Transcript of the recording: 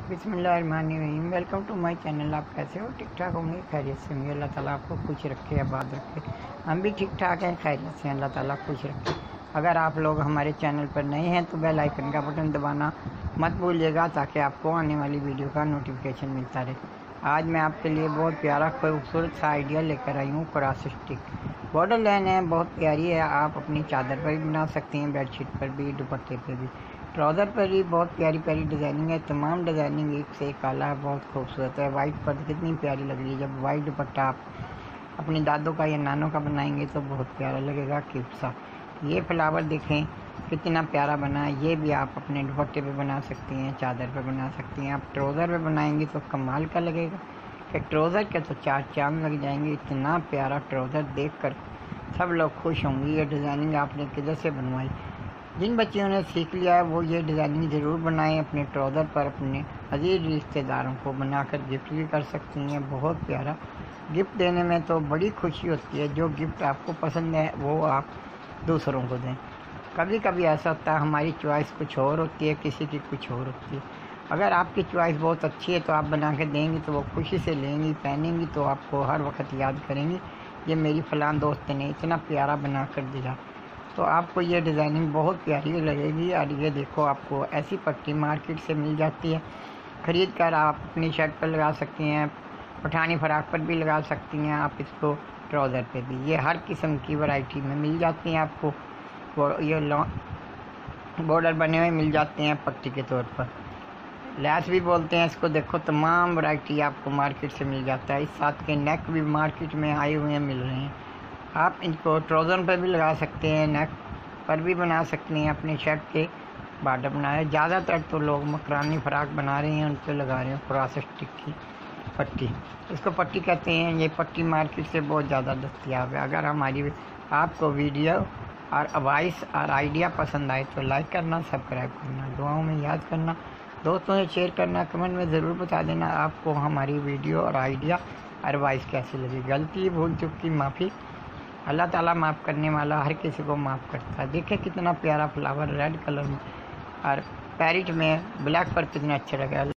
बिस्मिल्लाहिर्रहमानिर्रहीम। Welcome to my channel. आप कैसे हो? ठीक ठाक होंगे, खैरियत से होंगे। अल्लाह ताला आपको खुश रखे, आबाद रखे। हम भी ठीक ठाक हैं, खैरियत से। अल्लाह ताला खुश रखे। अगर आप लोग हमारे चैनल पर नए हैं तो बेल आइकन का बटन दबाना मत भूलिएगा, ताकि आपको आने वाली वीडियो का नोटिफिकेशन मिलता रहे। आज मैं आपके लिए बहुत प्यारा खूबसूरत सा आइडिया लेकर आई हूँ। क्रॉस स्टिक बॉर्डर लाइन है, बहुत प्यारी है। आप अपनी चादर पर भी बना सकती हैं, बेडशीट पर भी, दुपट्टे पर भी, ट्राउज़र पर भी। बहुत प्यारी प्यारी डिज़ाइनिंग है। तमाम डिज़ाइनिंग एक से एक काला है, बहुत खूबसूरत है। वाइट पर कितनी प्यारी लग रही है। जब वाइट दुपट्टा आप अपने दादों का या नानों का बनाएंगे तो बहुत प्यारा लगेगा, क्यूट सा। ये फ्लावर देखें कितना प्यारा बना है। ये भी आप अपने दुपट्टे पे बना सकती हैं, चादर पे बना सकती हैं। आप ट्राउज़र पे बनाएंगी तो कमाल का लगेगा। कि ट्राउज़र के तो चार चांद लग जाएंगे। इतना प्यारा ट्राउज़र देखकर सब लोग खुश होंगे। ये डिज़ाइनिंग आपने किधर से बनवाई? जिन बच्चियों ने सीख लिया है वो ये डिज़ाइनिंग ज़रूर बनाएं अपने ट्राउज़र पर। अपने अजीज रिश्तेदारों को बनाकर गिफ्ट भी कर सकती हैं। बहुत प्यारा गिफ्ट देने में तो बड़ी खुशी होती है। जो गिफ्ट आपको पसंद है वो आप दूसरों को दें। कभी कभी ऐसा होता है हमारी चॉइस कुछ और होती है, किसी की कुछ और होती है। अगर आपकी चॉइस बहुत अच्छी है तो आप बना के देंगी तो वो खुशी से लेंगी, पहनेंगी तो आपको हर वक्त याद करेंगी, ये मेरी फ़लाँ दोस्त ने इतना प्यारा बना कर दिया। तो आपको ये डिज़ाइनिंग बहुत प्यारी लगेगी। और ये देखो, आपको ऐसी पट्टी मार्केट से मिल जाती है। ख़रीद कर आप अपनी शर्ट पर लगा सकती हैं, पठानी फ्राक पर भी लगा सकती हैं। आप इसको ट्राउज़र पे भी, ये हर किस्म की वैरायटी में मिल जाती हैं आपको। ये बॉर्डर बने हुए मिल जाते हैं पट्टी के तौर पर। लैस भी बोलते हैं इसको। देखो तमाम वैरायटी आपको मार्केट से मिल जाता है। इस साथ के नेक भी मार्केट में आए हुए हैं, मिल रहे हैं। आप इनको ट्राउज़र पर भी लगा सकते हैं, नेक पर भी बना सकते हैं। अपने शर्ट के बॉर्डर बनाए। ज़्यादातर तो लोग मकरानी फ्राक बना रहे हैं, उन पर लगा रहे हैं क्रॉस स्टिक की पट्टी। इसको पट्टी कहते हैं। ये पट्टी मार्केट से बहुत ज़्यादा दस्तयाब है। अगर हमारी आपको वीडियो और वॉइस और आइडिया पसंद आए तो लाइक करना, सब्सक्राइब करना, दुआओं में याद करना, दोस्तों से शेयर करना। कमेंट में ज़रूर बता देना आपको हमारी वीडियो और आइडिया और वॉइस कैसी लगी। गलती भूल चूक की माफ़ी। अल्लाह ताला माफ़ करने वाला, हर किसी को माफ़ करता है। देखिए कितना प्यारा फ्लावर रेड कलर में और पैरेट में ब्लैक पर कितना अच्छा लगा।